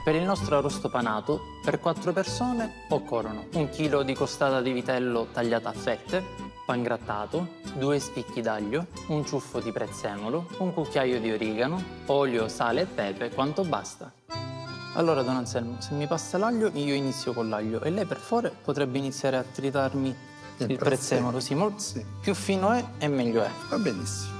Per il nostro arrosto panato, per 4 persone occorrono 1 chilo di costata di vitello tagliata a fette, pangrattato, 2 spicchi d'aglio, un ciuffo di prezzemolo, un cucchiaio di origano, olio, sale e pepe, quanto basta. Allora, Don Anselmo, se mi passa l'aglio, io inizio con l'aglio e lei per favore potrebbe iniziare a tritarmi il prezzemolo. Sì, sì. Più fino è e meglio è. Va benissimo.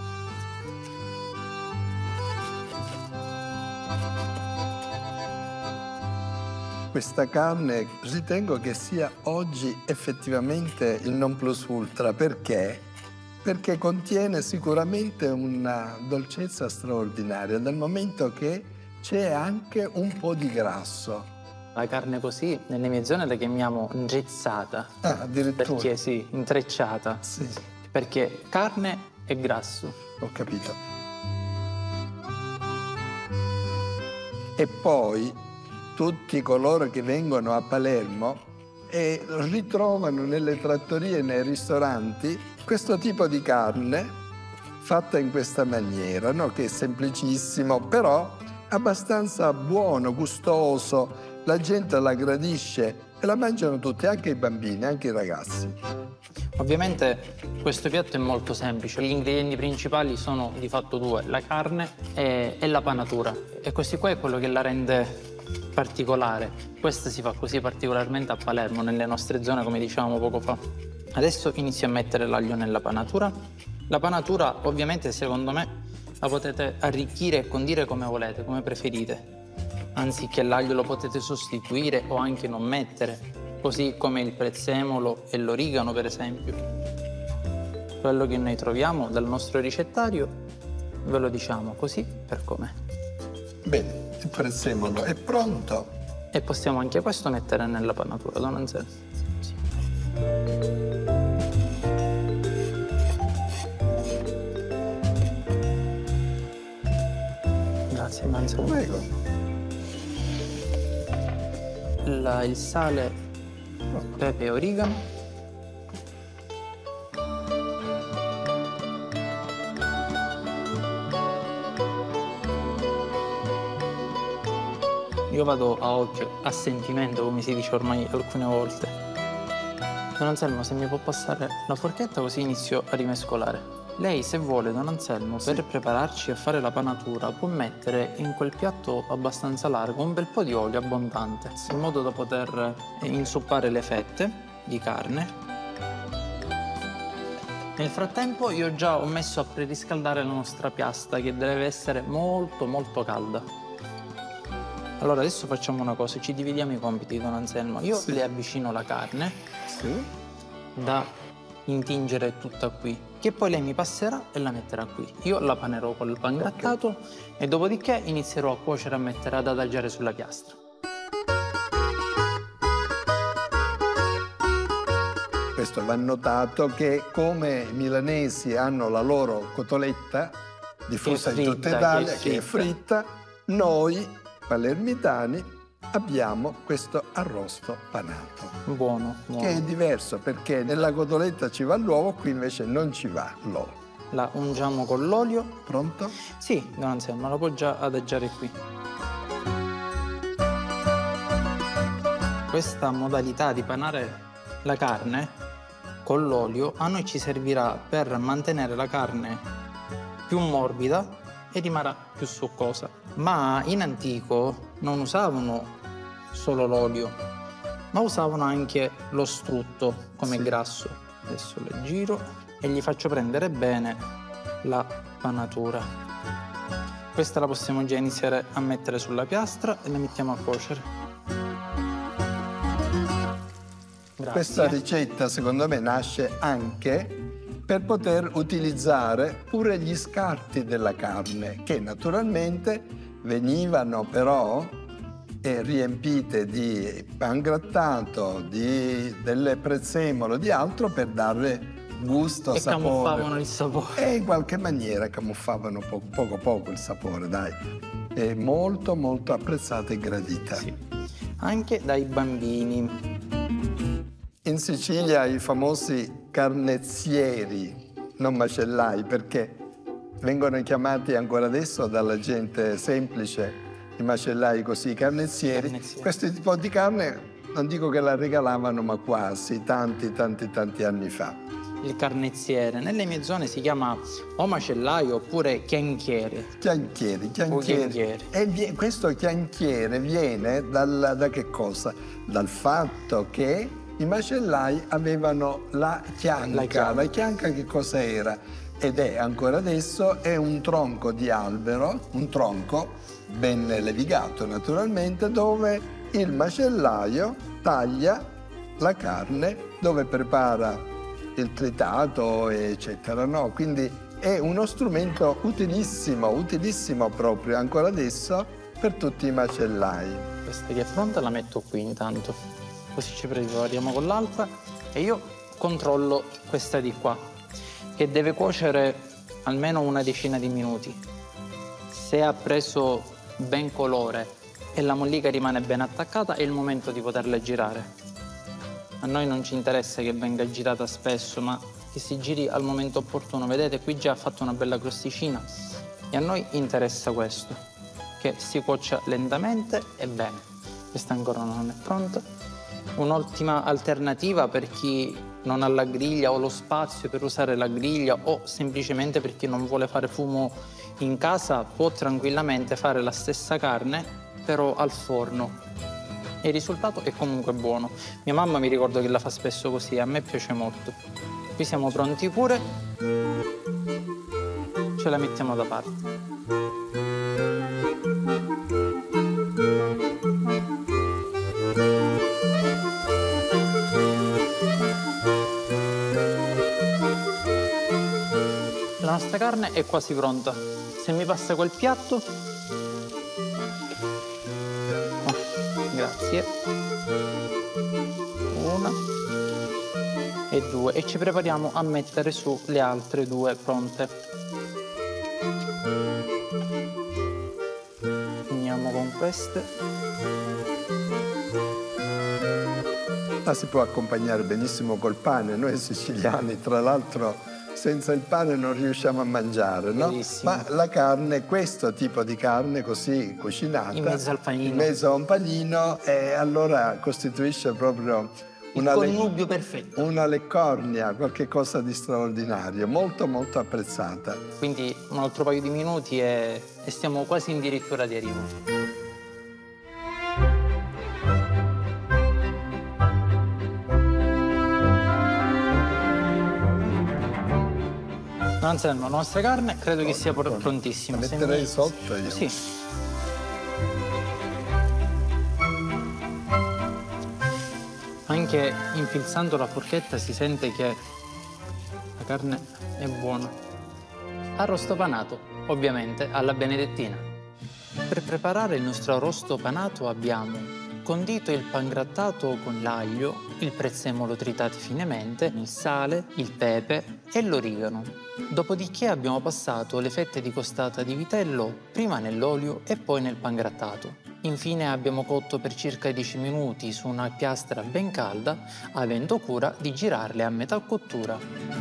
Questa carne ritengo che sia oggi effettivamente il non plus ultra. Perché? Perché contiene sicuramente una dolcezza straordinaria, dal momento che c'è anche un po' di grasso. La carne così, nelle mie zone la chiamiamo ingezzata. Ah, addirittura? Perché sì, intrecciata. Sì. Perché carne e grasso. Ho capito. E poi tutti coloro che vengono a Palermo e ritrovano nelle trattorie e nei ristoranti questo tipo di carne fatta in questa maniera, no? Che è semplicissimo, però abbastanza buono, gustoso, la gente la gradisce e la mangiano tutti, anche i bambini, anche i ragazzi. Ovviamente questo piatto è molto semplice, gli ingredienti principali sono di fatto 2, la carne e la panatura. E questo qua è quello che la rende particolare. Questa si fa così particolarmente a Palermo, nelle nostre zone, come dicevamo poco fa. Adesso inizio a mettere l'aglio nella panatura. La panatura, ovviamente, secondo me, la potete arricchire e condire come volete, come preferite. Anziché l'aglio lo potete sostituire o anche non mettere, così come il prezzemolo e l'origano, per esempio. Quello che noi troviamo dal nostro ricettario ve lo diciamo così per com'è. Bene, il prezzemolo è pronto. E possiamo anche questo mettere nella panatura, Don Anselmo. Sì. Grazie, Don Anselmo. Prego. Il sale, pepe e origano. Io vado a occhio, a sentimento, come si dice ormai alcune volte. Don Anselmo, se mi può passare la forchetta così inizio a rimescolare. Lei, se vuole, Don Anselmo, sì, per prepararci a fare la panatura, può mettere in quel piatto abbastanza largo un bel po' di olio abbondante, in modo da poter inzuppare le fette di carne. Nel frattempo io già ho messo a preriscaldare la nostra piastra, che deve essere molto molto calda. Allora adesso facciamo una cosa, ci dividiamo i compiti, Don Anselmo. Io le avvicino la carne, da intingere tutta qui, che poi lei mi passerà e la metterà qui. Io la panerò col pangrattato e dopodiché inizierò a cuocere, a mettere ad adagiare sulla piastra. Questo va notato che come i milanesi hanno la loro cotoletta diffusa in tutta Italia, che è fritta, noi palermitani abbiamo questo arrosto panato. Buono, buono. Che è diverso perché nella cotoletta ci va l'uovo, qui invece non ci va l'uovo. La ungiamo con l'olio. Pronto? Sì, Don Anselmo, la può già adagiare qui. Questa modalità di panare la carne con l'olio a noi ci servirà per mantenere la carne più morbida e rimarrà più succosa. Ma in antico non usavano solo l'olio, ma usavano anche lo strutto come grasso. Adesso le giro e gli faccio prendere bene la panatura. Questa la possiamo già iniziare a mettere sulla piastra e la mettiamo a cuocere. Grazie. Questa ricetta secondo me nasce anche per poter utilizzare pure gli scarti della carne, che naturalmente venivano però riempite di pangrattato, delle prezzemolo, di altro per dare gusto, sapore. E camuffavano il sapore. E in qualche maniera camuffavano poco il sapore, dai. È molto molto apprezzata e gradita. Sì. Anche dai bambini. In Sicilia i famosi carnezzieri, non macellai, perché vengono chiamati ancora adesso dalla gente semplice i macellai così, i carnezzieri. Questo tipo di carne non dico che la regalavano, ma quasi, tanti anni fa. Il carnezziere, nelle mie zone si chiama o macellaio oppure chianchiere. Chianchieri. E questo chianchiere viene da che cosa? Dal fatto che i macellai avevano la chianca. La chianca che cosa era? Ed è ancora adesso, è un tronco di albero, un tronco ben levigato naturalmente, dove il macellaio taglia la carne, dove prepara il tritato, eccetera, no? Quindi è uno strumento utilissimo proprio ancora adesso per tutti i macellai. Questa che è pronta la metto qui intanto, così ci prepariamo con l'altra e io controllo questa di qua, che deve cuocere almeno una decina di minuti. Se ha preso ben colore e la mollica rimane ben attaccata, è il momento di poterla girare. A noi non ci interessa che venga girata spesso, ma che si giri al momento opportuno. Vedete, qui già ha fatto una bella crosticina e a noi interessa questo, che si cuocia lentamente e bene. Questa ancora non è pronta. Un'ottima alternativa per chi non ha la griglia o lo spazio per usare la griglia, o semplicemente per chi non vuole fare fumo in casa, può tranquillamente fare la stessa carne però al forno. Il risultato è comunque buono. Mia mamma mi ricordo che la fa spesso così, a me piace molto. Qui siamo pronti pure. Ce la mettiamo da parte. La nostra carne è quasi pronta. Se mi passa quel piatto. Grazie. Una e due. E ci prepariamo a mettere su le altre due pronte. Finiamo con queste. La si può accompagnare benissimo col pane. Noi siciliani, tra l'altro, senza il pane non riusciamo a mangiare, no? Bellissimo. Ma la carne, questo tipo di carne così cucinata, In mezzo al panino. in mezzo a un panino, allora costituisce proprio il connubio perfetto. una leccornia, qualche cosa di straordinario, molto apprezzata. Quindi un altro paio di minuti e stiamo quasi addirittura di arrivo. Anselmo, la nostra carne credo che sia prontissima. La metterei sotto io. Sì. Anche infilzando la forchetta si sente che la carne è buona. Arrosto panato, ovviamente alla benedettina. Per preparare il nostro arrosto panato abbiamo condito il pangrattato con l'aglio, il prezzemolo tritato finemente, il sale, il pepe e l'origano. Dopodiché abbiamo passato le fette di costata di vitello prima nell'olio e poi nel pangrattato. Infine abbiamo cotto per circa 10 minuti su una piastra ben calda, avendo cura di girarle a metà cottura.